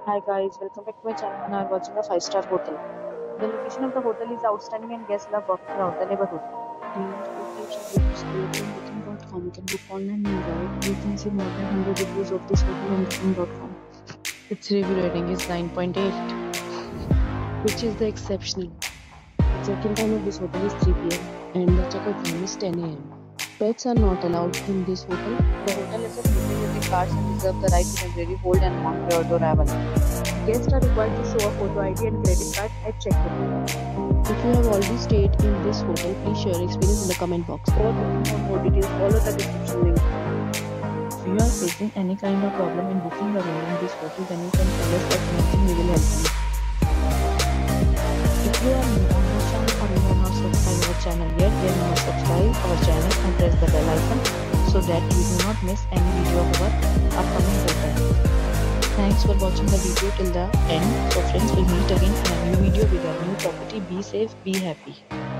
Hi guys, welcome back to my channel. Now we're watching a five-star hotel. The location of the hotel is outstanding and guests love walking around the neighborhood. And hotels are reviews available on booking.com. You can book online and enjoy it. You can see more than 100 reviews of this hotel on booking.com, Its review rating is 9.8. which is the exceptional. The check-in time of this hotel is 3 p.m. and the checkout time is 10 a.m. Pets are not allowed in this hotel. The hotel accepts utility cards and reserves the right to temporarily hold an amount prior to arrival. Guests are required to show a photo ID and credit card at check-in. If you have already stayed in this hotel, please share your experience in the comment box. For booking or more details, follow the description link. If you are facing any kind of problem in booking a room in this hotel, then you can tell us that nothing we will help you. If you are new on our channel or you have not subscribed our channel yet, then you must subscribe our channel and press the bell icon so that you do not miss any video of our upcoming hotel. Thanks for watching the video till the end. So friends, will meet again in a new video with a new property. Be safe, be happy.